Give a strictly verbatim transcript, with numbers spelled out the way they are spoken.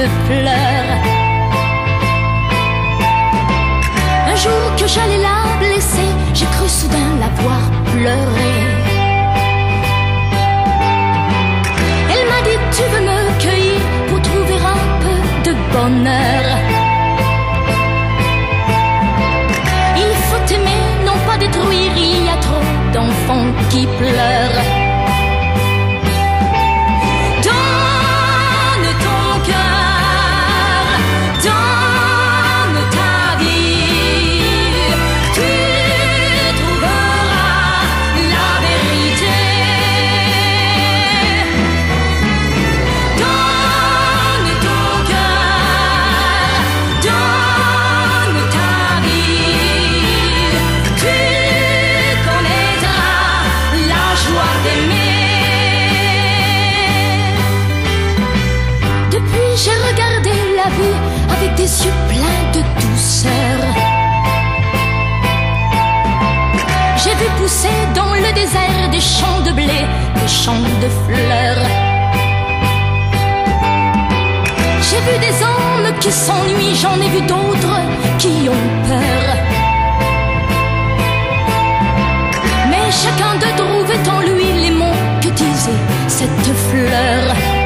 de pleurs. Un jour que j'allais la blesser, j'ai cru soudain la voir pleurer. Elle m'a dit: tu veux me cueillir pour trouver un peu de bonheur. Il faut aimer, non pas détruire, il y a trop d'enfants qui pleurent. Donne ton cœur, donne ta vie, tu trouveras la vérité. Donne ton cœur, donne ta vie, tu connaîtras la joie d'aimer. Depuis j'ai regardé la vie avec des yeux pleins de douceur. J'ai vu pousser dans le désert des champs de blé, des champs de fleurs. J'ai vu des hommes qui s'ennuient, j'en ai vu d'autres qui ont peur. Mais chacun d'eux trouvait en lui les mots que disait cette fleur.